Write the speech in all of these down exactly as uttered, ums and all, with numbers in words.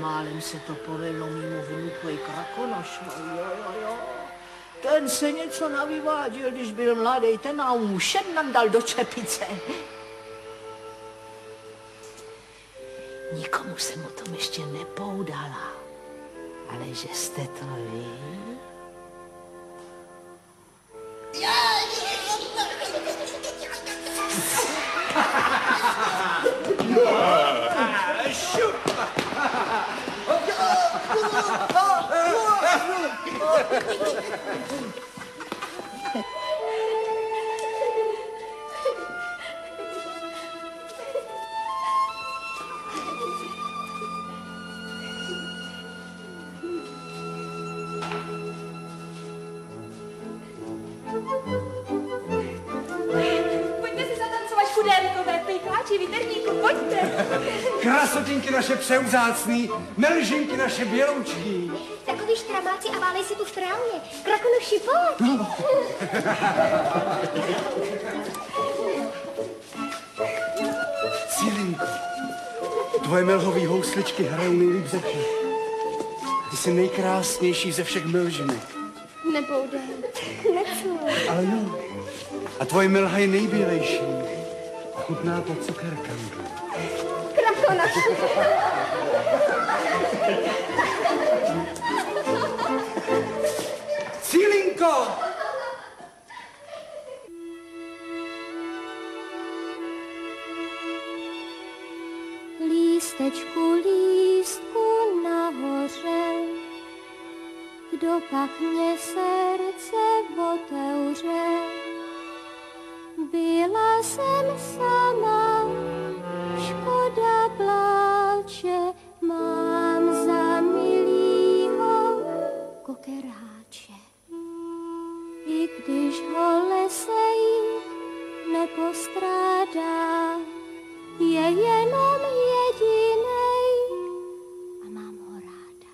málem se to povedlo mimo vnukovi Krakonošovi, jo, jo, jo. Ten se něco navyváděl, když byl mladý, ten nám už nám dal do čepice. Nikomu jsem o tom ještě nepoudala, ale že jste to vy? Krasotinky naše přeuzácný, melžinky naše běloučky. Takový štramáci a válej si tu v trávě. Krakonoši, pojď. No. Cílinko, tvoje melhový housličky hrajou nejlíp ze všech. Ty jsi nejkrásnější ze všech melžinek. Nebude, nechci. Ale jo. A tvoje melha je nejbělejší. A chutná to cukerkami. Krakonoš. Cílinko! Lístečku, lístku nahoře, kdo pak mě srdce otevře. Byla jsem sama, škoda pláče, mám za milýho kokeráče. I když ho lesej nepostrádá, je jenom jedinej a mám ho ráda.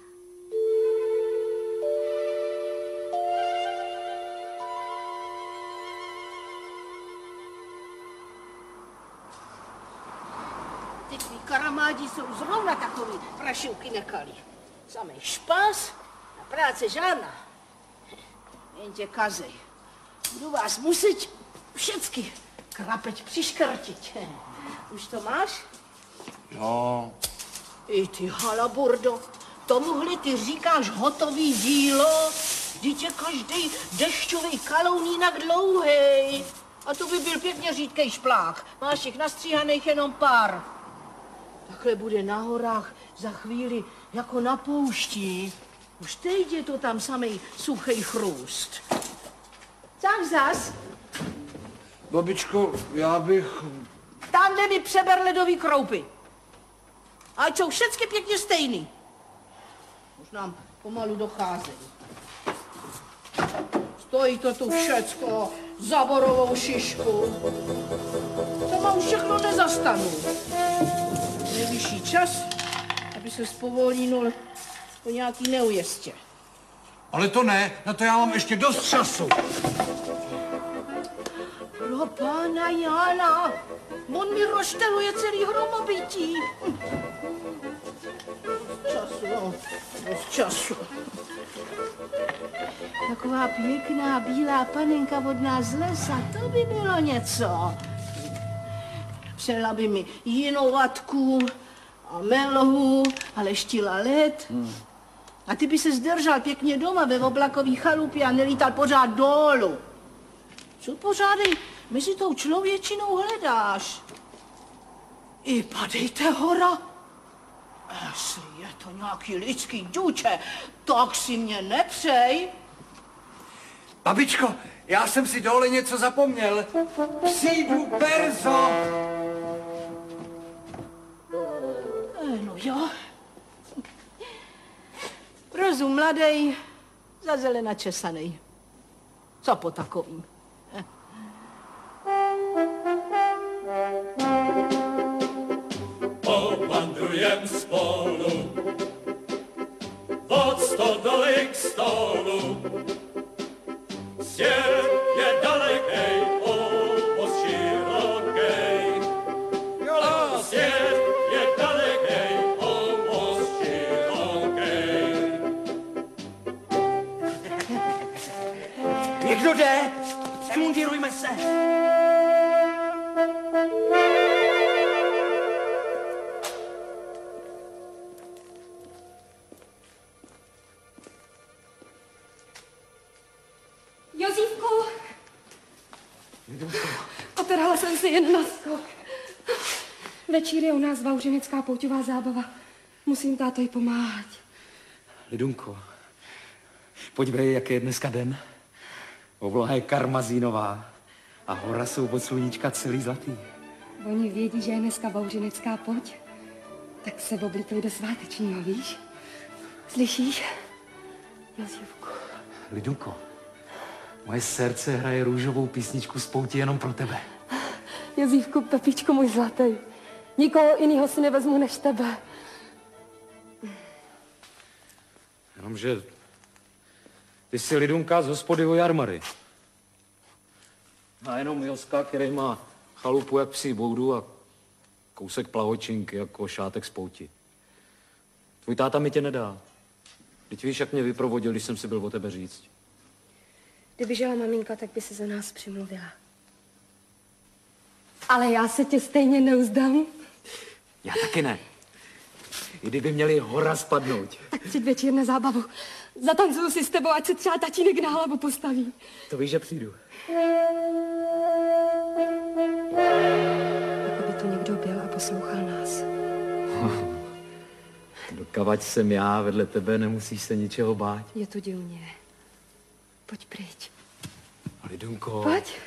Ty tví karamádi jsou zrovna takový prašivky nekalí. Samej špas a práce žádná. Jen tě kazej. Budu vás muset všecky krapeť přiškrtit. Už to máš? No. I ty halaburdo, tomuhle ty říkáš hotový dílo? Vždyť je každý dešťový kaloun jinak dlouhej. A to by byl pěkně řídkej šplák. Máš jich nastříhaných jenom pár. Takhle bude na horách za chvíli jako na poušti. Už teď je to tam samej suchej chrůst. Tak zas? Babičko, já bych... Tamhle mi přeber ledový kroupy. Ať jsou všecky pěkně stejný. Už nám pomalu docházejí. Stojí to tu všecko za borovou šišku. To má už všechno nezastanu. Nejvyšší čas, aby se spovolínul po nějaký neujestě. Ale to ne, na to já mám ještě dost času. Pro pána Jána, on mi rozšteluje celý hromobytí. Dost času, no, dost času. Taková pěkná bílá panenka od nás z lesa, to by bylo něco. Přela by mi jinou vatku a melhu a leštila led. Hmm. A ty by se zdržal pěkně doma ve oblakový chalupě a nelítal pořád dolů. Co pořádej mezi tou člověčinou hledáš? I padejte hora. Jestli je to nějaký lidský důče, tak si mě nepřej. Babičko, já jsem si dole něco zapomněl. Přijdu perzo. E, no jo. Rozum mladej, za zelena česanej. Co po takovým? Powandrujem spolu od stodoly k stolu. Sierp je dalekej, obóz szerokej. A sierp je dalekej, obóz szerokej. Někdo jde? Přemundírujme se. Jozífku! Otrhla jsem si jen na skok. Večír je u nás bauřenecká pouťová zábava. Musím tátoji pomáhat. Lidunko, podívej, jak je dneska den. Obloha je karmazínová a hora jsou od sluníčka celý zlatý. Oni vědí, že je dneska bauřenecká pouť, tak se oblíkli do svátečního, víš? Slyšíš? Jozífku. Lidunko, moje srdce hraje růžovou písničku z pouti jenom pro tebe. Jozífku, Pepíčko můj zlatý. Nikoho jiného si nevezmu než tebe. Jenomže ty jsi Lidunka z hospody o jarmary. A jenom Joska, který má chalupu jak psí boudu a kousek plahočinky jako šátek z pouti. Tvůj táta mi tě nedá. Teď víš, jak mě vyprovodil, když jsem si byl o tebe říct. Kdyby žila maminka, tak by se za nás přimluvila. Ale já se tě stejně neuzdám. Já taky ne. I kdyby měli hora spadnout. Tak přijď večer na zábavu. Zatancuju si s tebou, ať se třeba tatínek na hlavu postaví. To víš, že přijdu. Jako by tu někdo byl a poslouchal nás. Dokavať jsem já vedle tebe, nemusíš se ničeho bát. Je to divně. Pojď pryč. Lidunko. Pojď.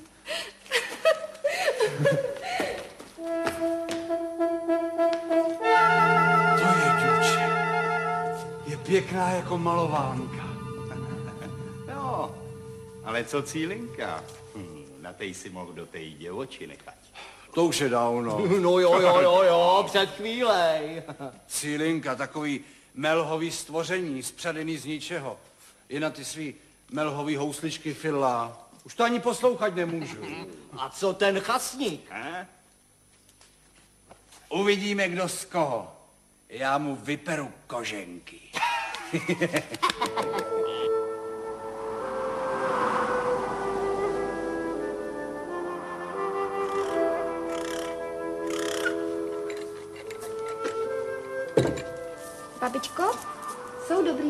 To je duče. Je pěkná jako malovánka. Jo, ale co Cílinka? Hm, na tej si mohl do té děvoči nechat. To už je dávno. No jo, jo, jo, jo, před chvílej. Cílinka, takový melhový stvoření, spřadený z ničeho. Je na ty svý melhový housličky fila. Už to ani poslouchat nemůžu. A co ten chasník? Eh? Uvidíme, kdo z koho. Já mu vyperu koženky. Babičko, jsou dobrý?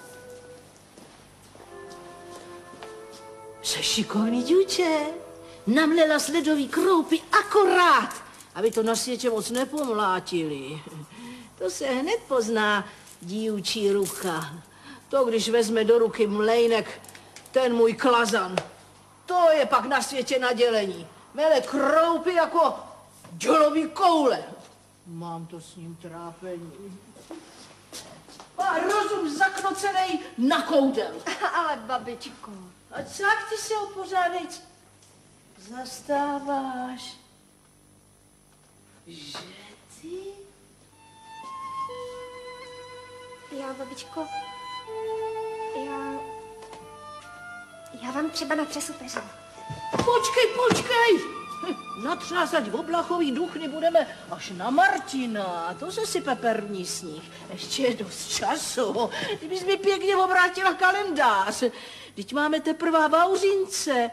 Jsi šikovný, děvče. Namlela sledový kroupy akorát, aby to na světě moc nepomlátili. To se hned pozná, dívčí ruka. To, když vezme do ruky mlejnek ten můj klazan, to je pak na světě nadělení. Mele kroupy jako dělový koule. Mám to s ním trápení. Má rozum zaknocenej na koudel. Ale babičko. A tak ty se opořádejc zastáváš, že ty? Já, babičko, já... Já vám třeba natřesu peřinu. Počkej, počkej! Natřásať v oblachový duchny budeme až na Martina. To se sype první sníh. Ještě je dost času. Kdybys mi pěkně obrátila kalendář. Teď máme teprve Vauřince.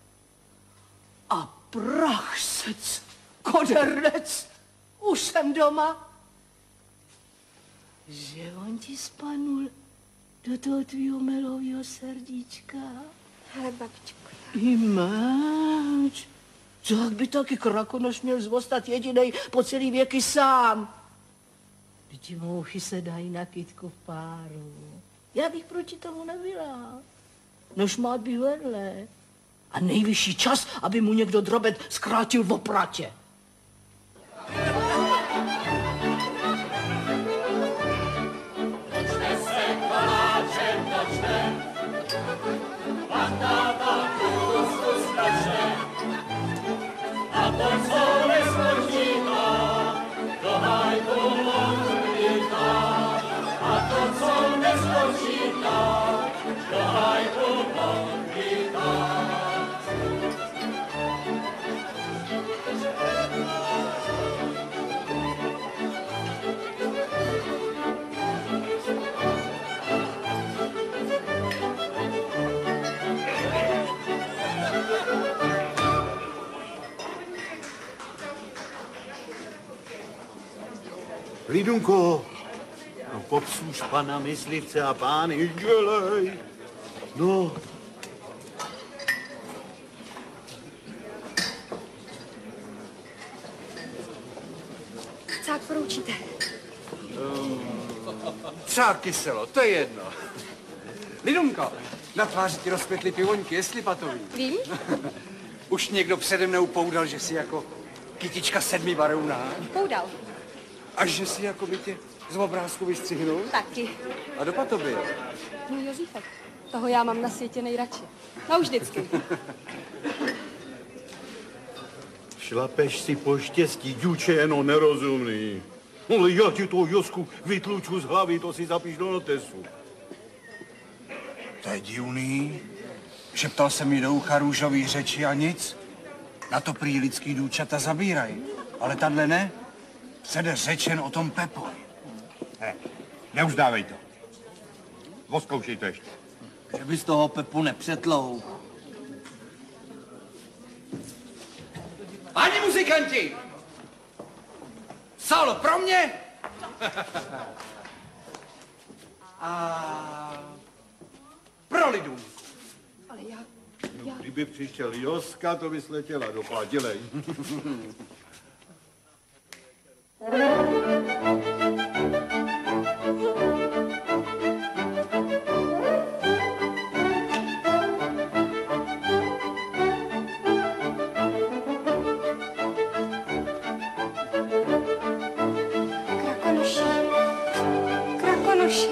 A prachsec, kodernec, už jsem doma. Že on ti spanul do toho tvýho melového srdíčka. Ale babičko, já... I máč. Tak by taky Krakonoš měl zvostat jedinej po celý věky sám. Vždyť mouchy se dají na kytku v páru. Já bych proti tomu nebyla. Nož má by vedle. A nejvyšší čas, aby mu někdo drobet zkrátil v opratě. Dočte se koláčem, dočte, a táta kustu strašne. A to, co nespočítá, to hajdu odlítá. A to, co nespočítá, to hajdu odlítá. Lidunko, no popsluž pana myslivce a pány, dělej. No. Cák poroučíte. Třeba kyselo, to je jedno. Lidunko, na tváři ti rozpětly pivoňky, jestli patový. Vím? Už někdo přede mnou poudal, že jsi jako kytička sedmi barůná. Poudal. Až že jsi jako by tě z obrázku vystřihnul. Taky. A dopad to byl. Můj Josífek. Toho já mám na světě nejradši. No už vždycky. Šlapeš si po štěstí, děvče, jenom nerozumný. Ale já ti toho Josku vytluču z hlavy, to si zapíš do notesu. To je divný. Šeptal se mi do ucha růžový řeči a nic. Na to prý lidský důčata zabírají. Ale tahle ne. Přede řečen o tom Pepoj. He, neuzdávej to. Oskoušej to ještě. Že bys toho Pepu nepřetlou. Páni muzikanti! Solo pro mě! A pro Lidunku. Ale já... já... Kdyby přišel Joska, to bys letěla do dělej. Krakonoši. Krakonoši.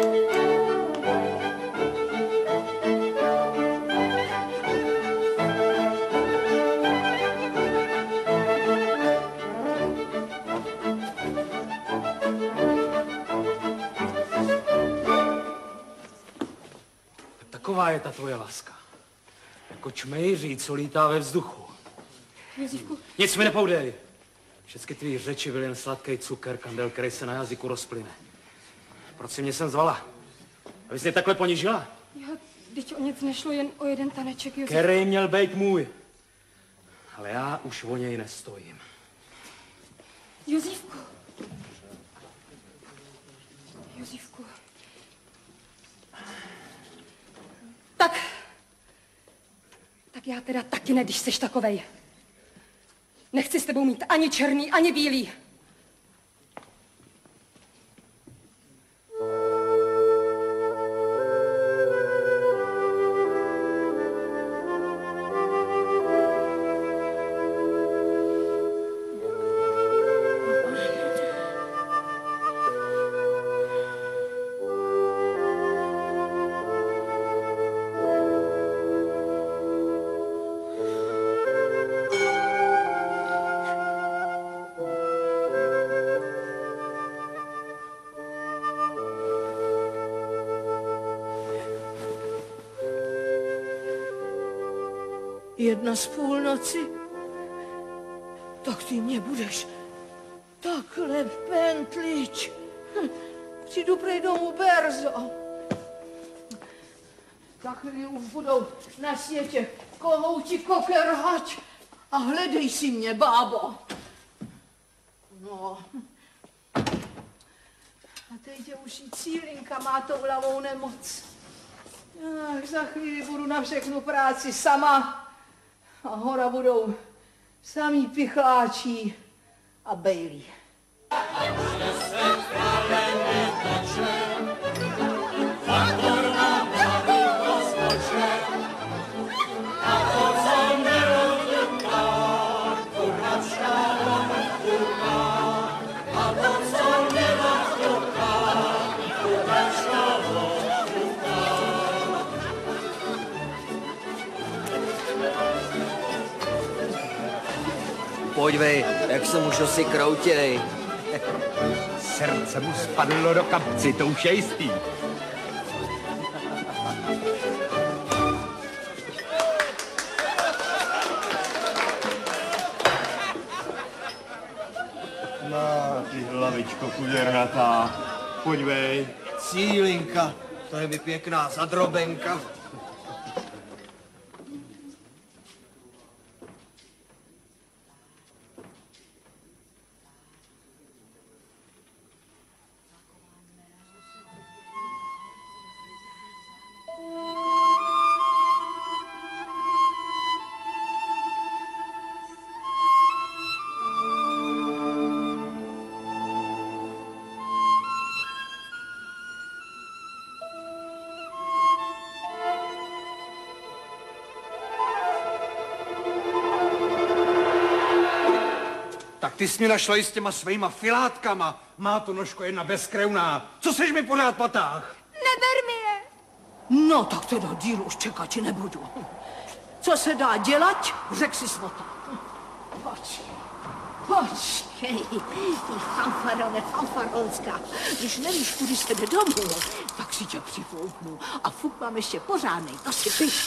Taková je ta tvoje láska. Jako čmejří, co lítá ve vzduchu. Josífku. Nic mi nepoudej. Všechny tvý řeči byl jen sladký cukr, kandel, který se na jazyku rozplyne. Proč si mě sem zvala? Abys mě takhle ponižila? Já, teď o nic nešlo, jen o jeden taneček, Josífku. Který měl být můj. Ale já už o něj nestojím. Josífku. Josífku. Tak. Tak já teda taky ne, když seš takovej. Nechci s tebou mít ani černý, ani bílý. Jedna z půlnoci, tak ty mě budeš takhle pentlič. Hm, přijdu prej domů berzo. Za chvíli už budou na světě kohouti kokerhač a hledej si mě, bábo. No. A teď je už i Cílinka má tou hlavou nemoc. Ach, za chvíli budu na všechnu práci sama. A hora budou samý pichláčí a bejlí. Podívej, jak se mu šosy kroutěj. Srdce mu spadlo do kapci, to už je jistý. Na, ty hlavičko kuděrnatá. Podívej. Cílinka, to je mi pěkná zadrobenka. ty jsi mě našla i s těma svýma filátkama. Má to nožko jedna bezkrevná. Co seš mi pořád patáh? Neber mi je. No, tak teda díl už čekat nebudu. Co se dá dělat, řek si svota. Pojď, počkej, ty fanfarone, fanfaronská. Když nevíš, kudy se jde domů, tak si tě přifouknu. A fuk mám ještě pořádnej, to si piš.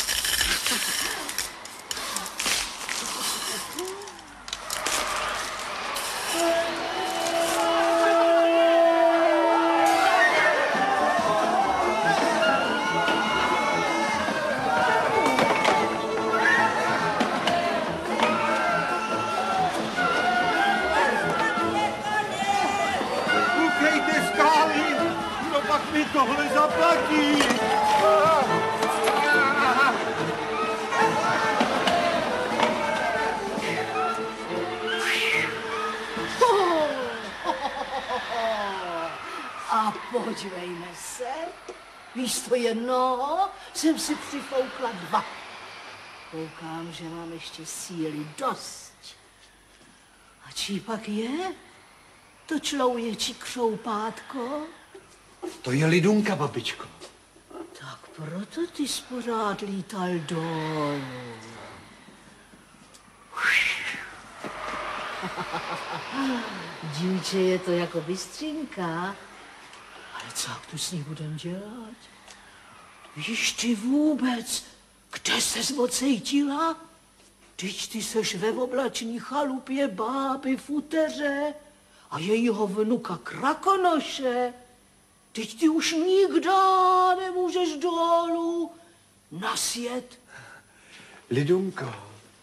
Tohle zaplatí. A podívejme se, víš to jednoho, jsem si přifoukla dva. Koukám, že mám ještě síly dost. A čí pak je? To člověčí křoupátko? To je Lidunka, babičko. Tak proto ty jsi pořád lítal dolů. Díče, je to jako bystřinka. Ale co jak tu s ní budem dělat? Víš ty vůbec, kde ses ocejtila? Teď ty seš ve oblační chalupě báby Futeře a jejího vnuka Krakonoše. Teď ty už nikdy nemůžeš dolů na svět. Lidunko.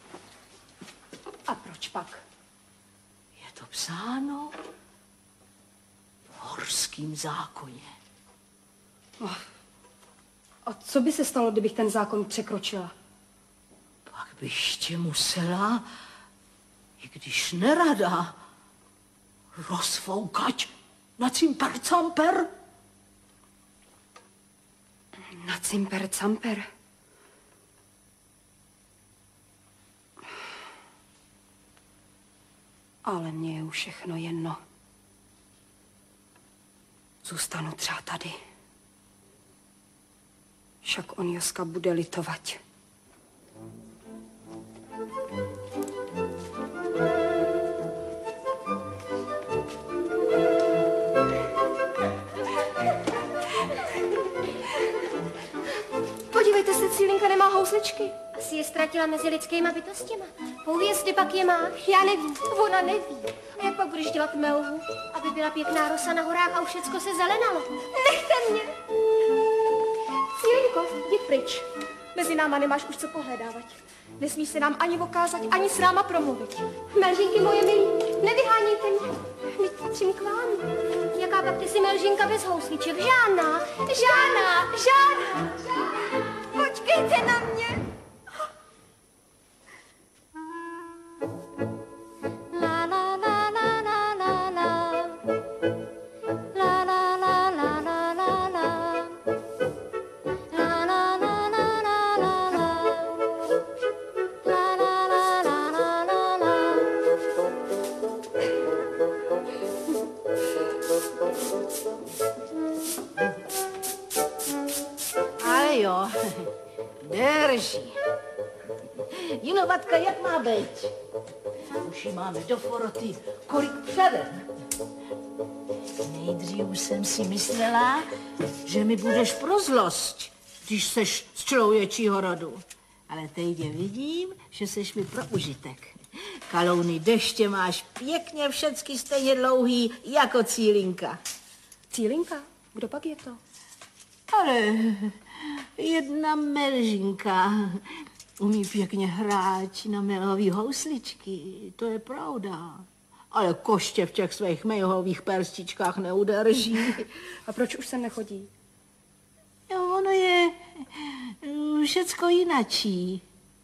A proč pak? Je to psáno v horským zákoně. Oh. A co by se stalo, kdybych ten zákon překročila? Pak bych tě musela, i když nerada, rozfoukať na cimper camper. Na cimper camper. Ale mně je už všechno jedno. Zůstanu třeba tady. Však on Joska bude litovat. Podívejte se, Cílinka nemá housličky. Asi je ztratila mezi lidskýma bytostěma. Pověz, pak je máš. Já nevím, ona neví. A jak pak budeš dělat melhu, aby byla pěkná rosa na horách a už všecko se zelenalo? Nechte mě. Cílinko, jdi pryč. Mezi náma nemáš už co pohledávat. Nesmíš se nám ani okázat, ani s náma promluvit. Melžinky moje milí, nevyhánějte mě. Vždyť patřím k vám. Jaká pak ty jsi Melžinka bez housliček? Žádná, žádná, žádná, žádná. Počkejte na mě. La la la la la la la. La la la la la la la. La la la la la la la. La la la la la la la. Ale jo, drží. Jinovatka, jak má být? Už ji máme do poroty, kolik přede. Nejdřív jsem si myslela, že mi budeš pro zlost, když seš z člověčího rodu. Ale teď vidím, že seš mi pro užitek. Kalouny deště máš pěkně všecky stejně dlouhý jako Cílinka. Cílinka? Kdo pak je to? Ale jedna Melžinka umí pěkně hrát na melhový housličky, to je pravda. Ale koště v těch svých melhových perstičkách neudrží. A proč už sem nechodí? Jo, ono je všecko jinačí.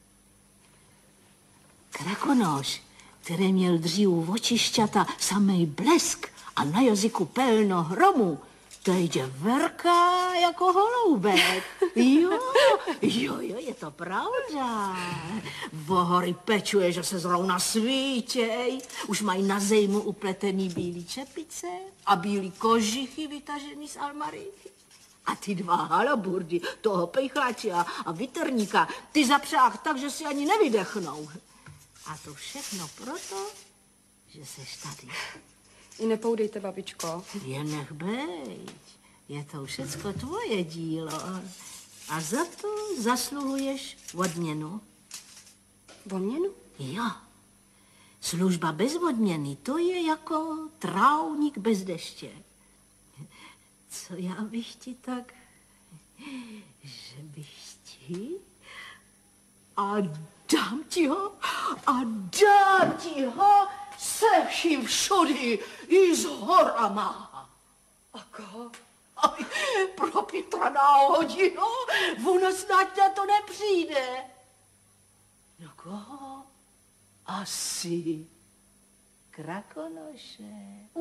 Krakonoš, který měl dřív očišťata samej blesk a na jazyku pelno hromu, teď Verka jako holoubek. Jo, jo, jo, je to pravda. Vohory pečuje, že se zrovna svítěj. Už mají na zejmu upletený bílý čepice a bílý kožichy vytažený z almary. A ty dva halaburdy, toho pejchlače a, a vytrníka, ty zapřáh tak, že si ani nevydechnou. A to všechno proto, že seš tady. I nepoudejte, babičko. Jen nech bejť. Je to všecko tvoje dílo. A za to zasluhuješ odměnu. Odměnu? Jo. Služba bez odměny, to je jako trávník bez deště. Co já bych ti tak, že bych ti a dám ti ho a dám ti ho se vším všudy i s horama. A koho? Aj, pro Petra náhodinu, ono snad na to nepřijde. No koho? Asi Krakonoše.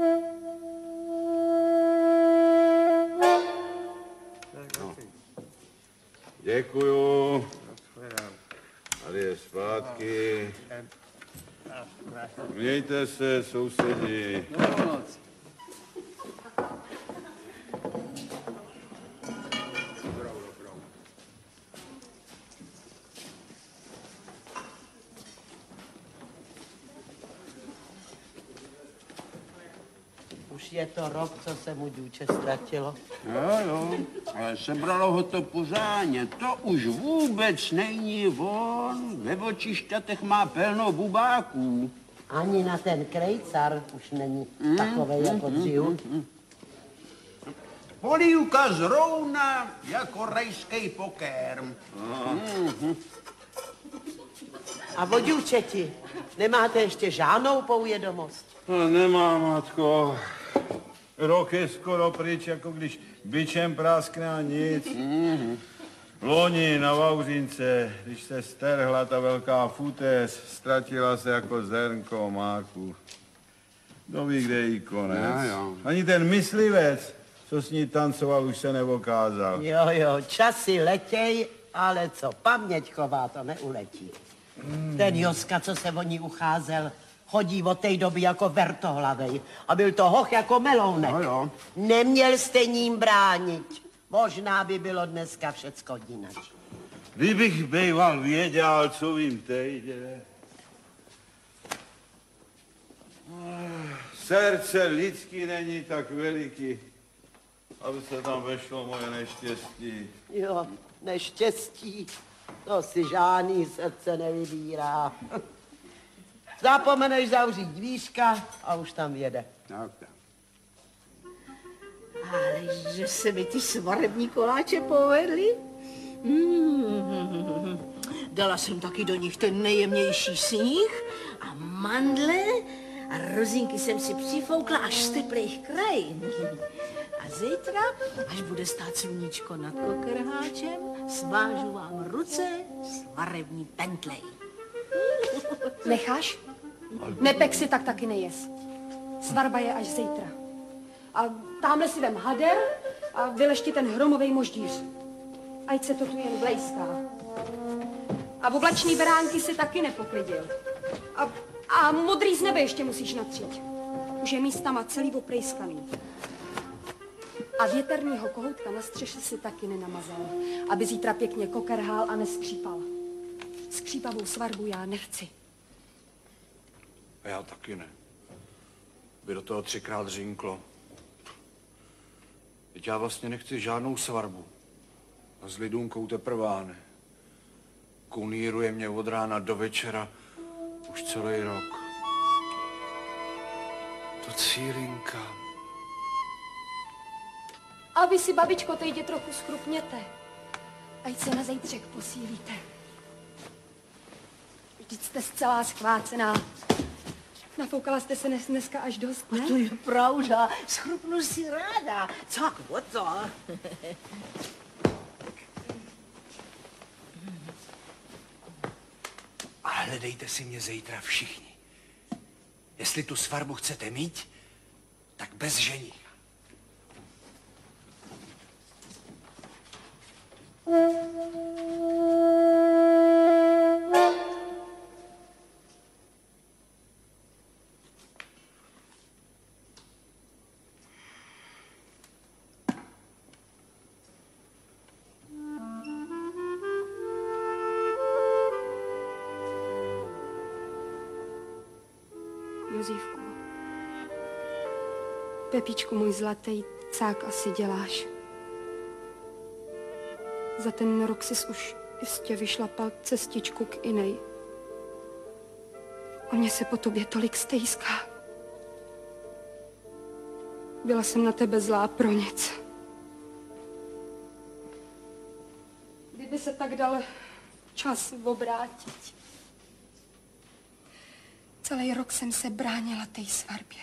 No. Děkuju. Tady je zpátky. Mějte se, sousedi. Už je to rok, co se mu důče ztratilo. Jo, jo, ale sebralo ho to pořádně. To už vůbec není on. Ve očišťatech má plno bubáků. Ani na ten krejcar už není mm, takovej mm, jako dřív. Mm, mm. Polívka zrovna jako rajský pokér. Mm. A vodíčeti, nemáte ještě žádnou pouvědomost? No, nemám, matko. Rok je skoro pryč, jako když bičem práskne a nic. Mm-hmm. Loni na Vauřince, když se strhla ta velká futés, ztratila se jako zrnko máku. Kdo ví, kde je jí konec. Jo, jo. Ani ten myslivec, co s ní tancoval, už se nevokázal. Jo, jo, časy letěj, ale co paměť chová, to neuletí. Mm. Ten Joska, co se o ní ucházel, chodí od té doby jako vertohlavej. A byl to hoch jako melounek. No jo. Neměl jste ním bránit. Možná by bylo dneska všecko jinak. Kdybych býval věděl, co vím tejde. Srdce lidský není tak veliký, aby se tam vešlo moje neštěstí. Jo, neštěstí, to si žádný srdce nevybírá. Zapomeneš zavřít dvířka a už tam jede. Tak, tak. Ale že se mi ty svarební koláče povedly? Mm. Dala jsem taky do nich ten nejjemnější sníh a mandle a rozinky jsem si přifoukla až z teplých krajin. A zítra, až bude stát sluníčko nad kokrháčem, svážu vám ruce svarební pentlej. Necháš? Nepek si tak taky nejes. Svatba je až zítra. A tamhle si vem hader a vylešti ten hromovej moždíř. Ať se to tu jen blejská. A oblační beránky si taky nepoklidil. A, a modrý z nebe ještě musíš natřít. Už je místama celý oprejskaný. A větrnýho kohoutka na střeše si taky nenamazal, aby zítra pěkně kokerhál a neskřípal. Skřípavou svatbu já nechci. A já taky ne. By do toho třikrát řinklo. Teď já vlastně nechci žádnou svatbu. A s Lidunkou teprve ne. Kuníruje mě od rána do večera už celý rok. To Cílinka. A vy si, babičko, tejde trochu schrupněte. Ať se na zítřek posílíte. Vždyť jste zcela schvácená. Nafoukala jste se dnes, dneska až dost, ne? A to je pravda. Schrupnu si ráda. Co, o to? Ale hledejte si mě zítra všichni. Jestli tu svatbu chcete mít, tak bez ženicha. Jozívku. Pepíčku, můj zlatý, cák asi děláš. Za ten rok jsi už jistě vyšlapal cestičku k inej. O mě se po tobě tolik stejská. Byla jsem na tebe zlá pro nic. Kdyby se tak dal čas obrátit. Celý rok jsem se bránila té svatbě.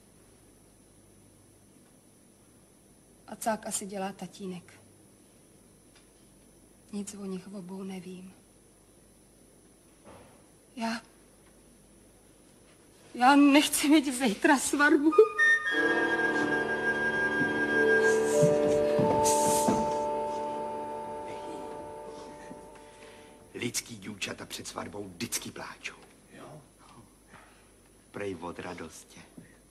A cák asi dělá tatínek. Nic o nich obou nevím. Já... Já nechci mít zítra svatbu. Lidský děvčata před svatbou vždycky pláčou. Jo? Prej od radosti.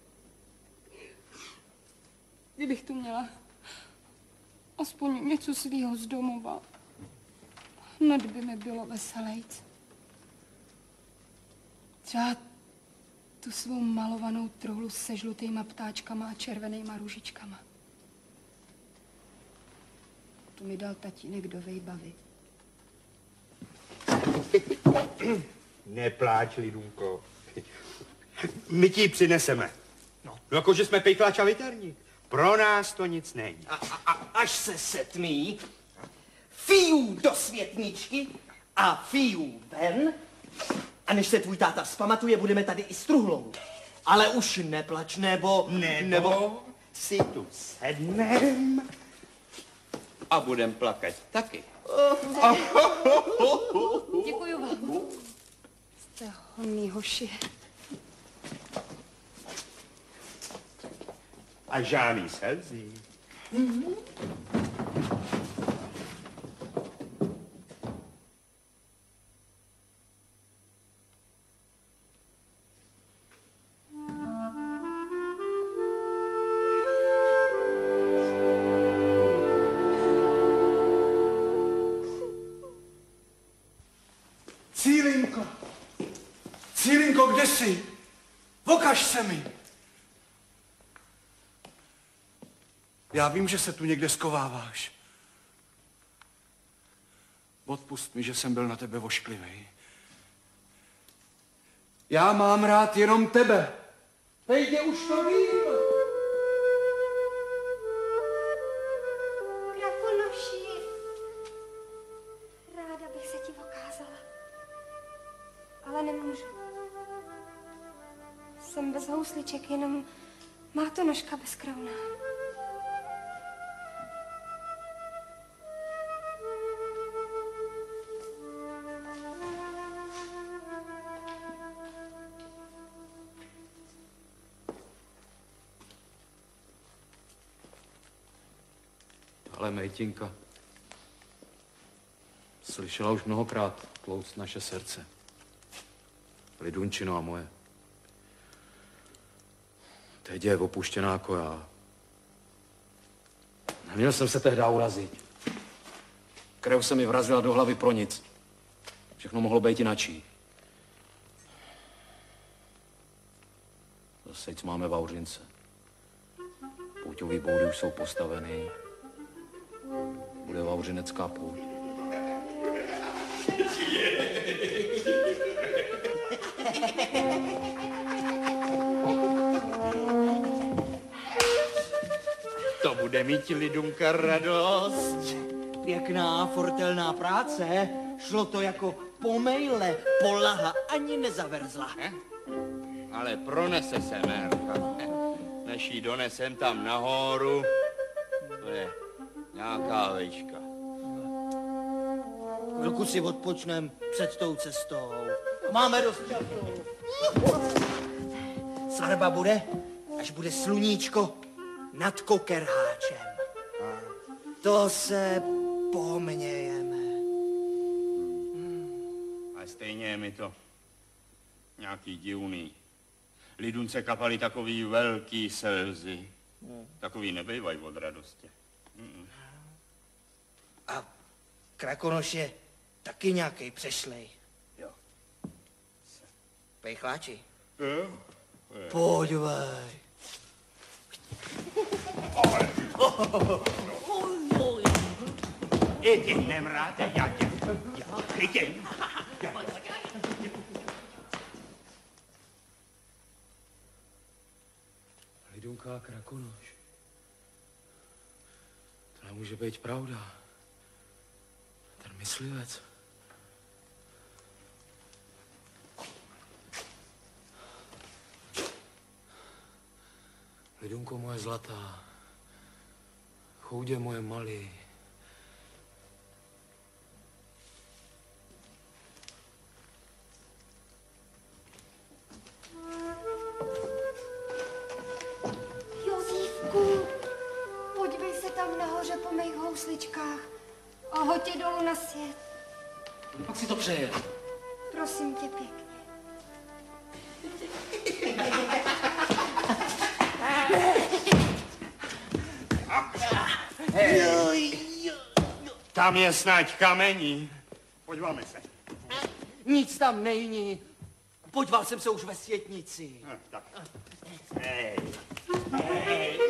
Kdybych tu měla aspoň něco svýho z domova, hned by mi bylo veselejc. Třeba tu svou malovanou truhlu se žlutýma ptáčkama a červenýma růžičkama. Tu mi dal tatínek do vejbavy. Nepláč, Lidunko. My ti ji přineseme. No. Jakože jsme pejklač a viterník. Pro nás to nic není. A, a, a až se setmí, fijú do světničky a fijú ven. A než se tvůj táta vzpamatuje, budeme tady i s truhlou. Ale už neplač, nebo... Nebo, nebo... si tu sednem a budem plakat taky. Děkuju vám. Jste honný hoši. A žádný slzy. Mm-hmm. Cílinko, Cílinko, kde jsi? Pokaž se mi. Já vím, že se tu někde skováváš. Odpusť mi, že jsem byl na tebe vošklivý. Já mám rád jenom tebe. Vejdě, už to vím. Krakonoši, ráda bych se ti ukázala, ale nemůžu. Jsem bez housliček, jenom má to nožka bez krouna. Ale Mejtinka slyšela už mnohokrát tlouct naše srdce. Lidunčino a moje. Teď je opuštěná jako já. Neměl jsem se tehdy urazit. Krev se mi vrazila do hlavy pro nic. Všechno mohlo být jinačí. Zase máme v Vauřince. Pouťový boudy už jsou postaveny. Bude vauřinecká pouť. To bude mít Lidunka radost. Pěkná, fortelná práce. Šlo to jako po mejle. Polaha ani nezaverzla. Eh? Ale pronese se, Mérka. Než jí donesem tam nahoru, to je nějaká vejška. Chvilku si odpočnem před tou cestou. Máme dost času. Svatba bude, až bude sluníčko nad kokerháčem. To se pomějeme. A stejně je mi to nějaký divný. Lidunce kapaly takový velký slzy. Takový nebejvají od radosti. Mm. A Krakonoš je taky nějaký přešlej. Jo. Pejchláči. Jo. Podívej. Jdi, nemráte, já tě, já chytím. Lidunka Krakonoš. To nemůže být pravda. Ten myslivec. Lidunko moje zlatá. Choudě moje malý. Jozífku, podívej se tam nahoře po mých housličkách a hoď je dolů na svět. Pak si to přeje. Prosím tě pěkně. Hej. Tam je snad kamení. Podíváme se. Nic tam není. Podíval jsem se už ve světnici. No, tak. Hej. Hej.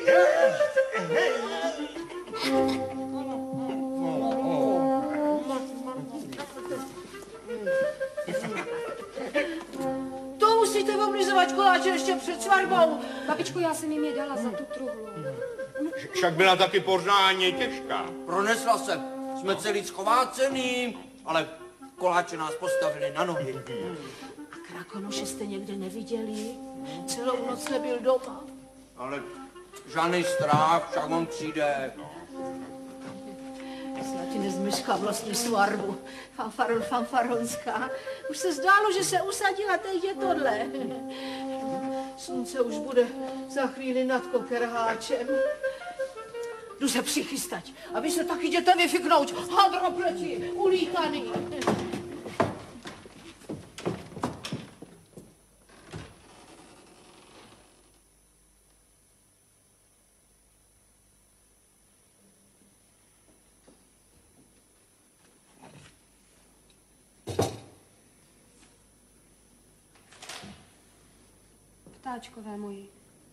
To musíte oblizovat koláče ještě před svatbou. Babičko, já jsem jim je dala za tu truhlu. Však byla taky pořádně těžká. Pronesla se. Jsme celý schovácený, ale koláče nás postavili na nohy. A Krakonoše jste někde neviděli? Celou noc nebyl doma. Ale žádný strach, však on přijde. Snad ti nezmyšká vlastní svatbu. Fanfaron, fanfaronská. Už se zdálo, že se usadila, teď je tohle. Slunce už bude za chvíli nad kokerháčem. Jdu se přichystat, aby se taky jděte vyfiknout. Hadropleti, ulíkaný. Ptáčkové moji.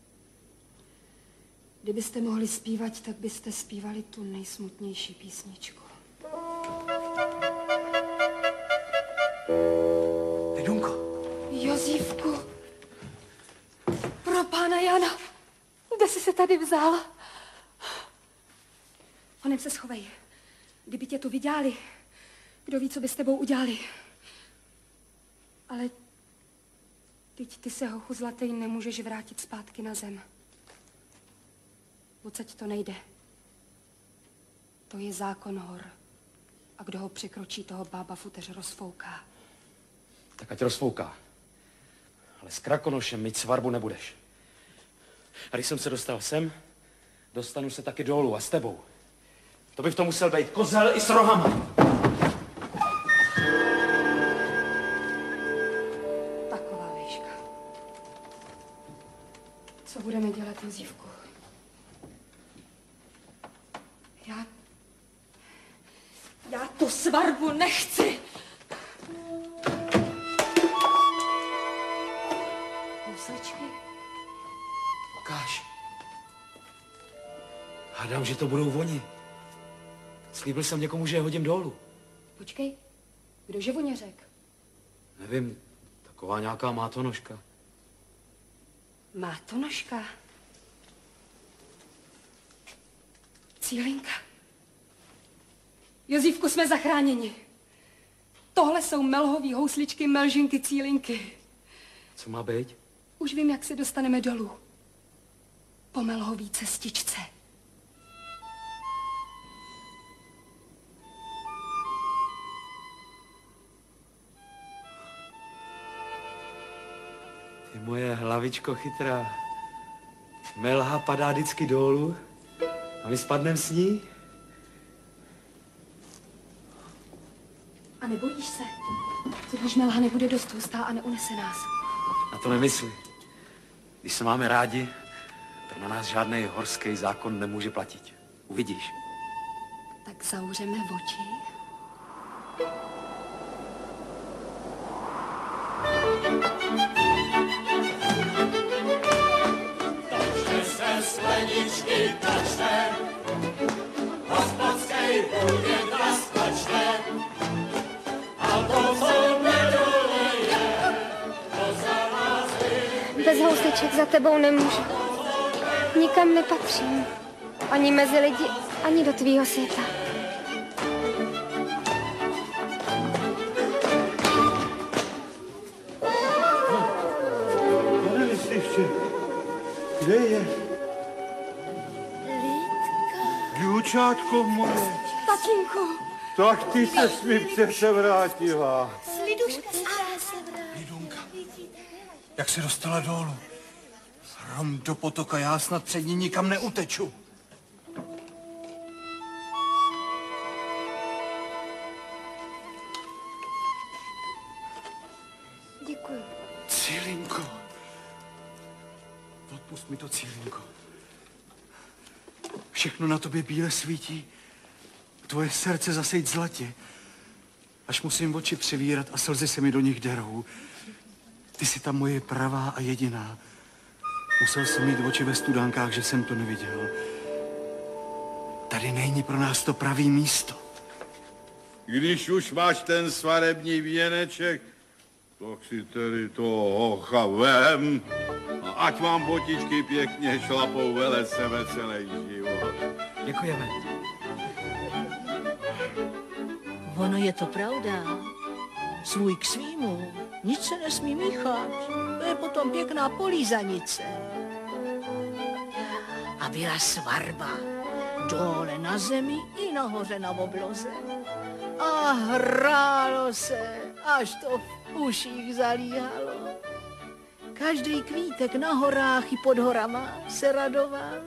Kdybyste mohli zpívat, tak byste zpívali tu nejsmutnější písničku. Lidunko. Jozífku, pro pána Jana, kde jsi se tady vzal? Honem se schovej. Kdyby tě tu viděli, kdo ví, co by s tebou udělali. Ale teď ty se, hochu zlatý, nemůžeš vrátit zpátky na zem. Odsaď to nejde. To je zákon hor. A kdo ho překročí, toho bába futeř rozfouká. Tak ať rozfouká. Ale s Krakonošem mít svatbu nebudeš. A když jsem se dostal sem, dostanu se taky dolů a s tebou. To by v tom musel být kozel i s rohama. Taková výška. Co budeme dělat, Jozífku? Já... Já tu svatbu nechci! Housličky? Ukáž. Hádám, že to budou oni. Slíbil jsem někomu, že je hodím dolů. Počkej, kdože voně řek? Nevím, taková nějaká mátonožka. Mátonožka? Cílinka. Jozífku, jsme zachráněni. Tohle jsou melhový housličky, melžinky, cílinky. Co má být? Už vím, jak se dostaneme dolů. Po melhový cestičce. Ty moje hlavičko chytrá. Melha padá vždycky dolů a my spadneme s ní? A nebojíš se? Co když melha nebude dost hustá a neunese nás? Na to nemysli. Když se máme rádi, tak na nás žádný horský zákon nemůže platit. Uvidíš. Tak zavřeme oči. skleničky tačte, hospodskej bude draskačte, a to, co nedoleje, to za nás vypije. Bez housleček za tebou nemůžu. Nikam nepatřím. Ani mezi lidi, ani do tvýho světa. Pane listývče, kde je? Lidka. Důčátko moje. Tatínku. Tak ty se s mi přece vrátila. Liduška se vrátila. Lidunka, jak se dostala dolů? Hrom do potoka, já snad před ní nikam neuteču. Děkuji. Cílinko. Odpust mi to, Cílinko. Všechno na tobě bíle svítí. Tvoje srdce zasejt zlatě. Až musím oči přivírat a slzy se mi do nich derou. Ty jsi ta moje pravá a jediná. Musel jsem mít oči ve studánkách, že jsem to neviděl. Tady není pro nás to pravý místo. Když už máš ten svarební věneček, tak si tedy toho hocha vem. A ať vám botičky pěkně šlapou vele sebe celý život. Děkujeme. Ono je to pravda. Svůj k svýmu. Nic se nesmí míchat. To je potom pěkná polízanice. A byla svatba. Dole na zemi i nahoře na obloze. A hrálo se, až to v uších zalíhalo. Každý kvítek na horách i pod horama se radoval.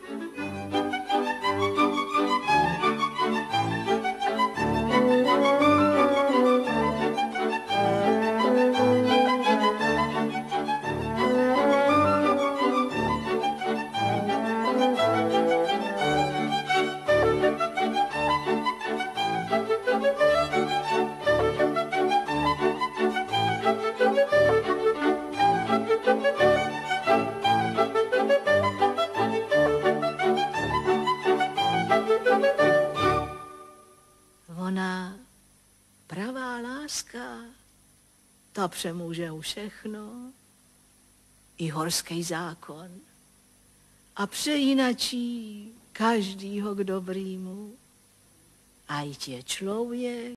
Ona, pravá láska, ta přemůže všechno, i horský zákon. A přejínačí každýho k dobrýmu. A i tě člověk